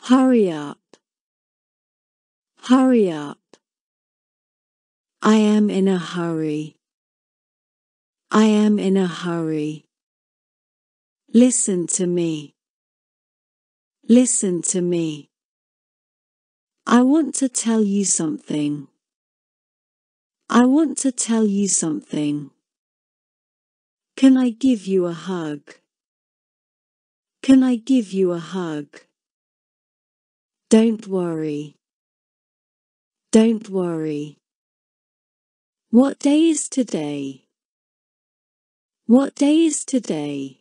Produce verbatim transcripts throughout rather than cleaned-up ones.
Hurry up. Hurry up. I am in a hurry. I am in a hurry. Listen to me. Listen to me. I want to tell you something. I want to tell you something. Can I give you a hug? Can I give you a hug? Don't worry. Don't worry. What day is today? What day is today?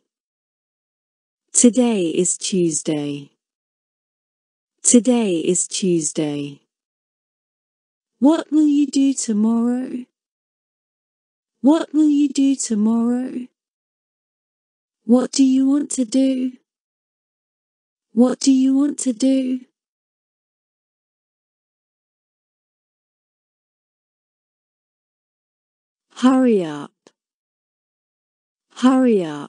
Today is Tuesday. Today is Tuesday. What will you do tomorrow? What will you do tomorrow? What do you want to do? What do you want to do? Hurry up. Hurry up.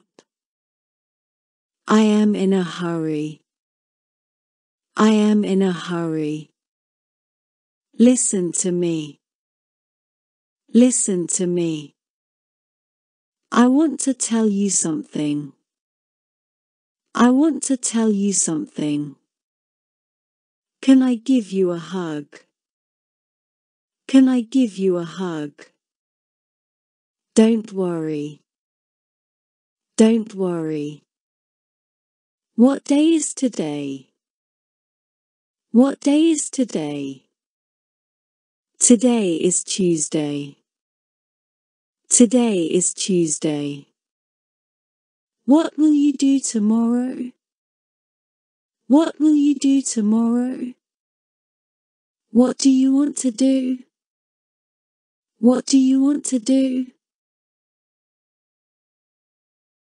I am in a hurry. I am in a hurry. Listen to me. Listen to me. I want to tell you something. I want to tell you something. Can I give you a hug? Can I give you a hug? Don't worry. Don't worry. What day is today? What day is today? Today is Tuesday. Today is Tuesday. What will you do tomorrow? What will you do tomorrow? What do you want to do? What do you want to do?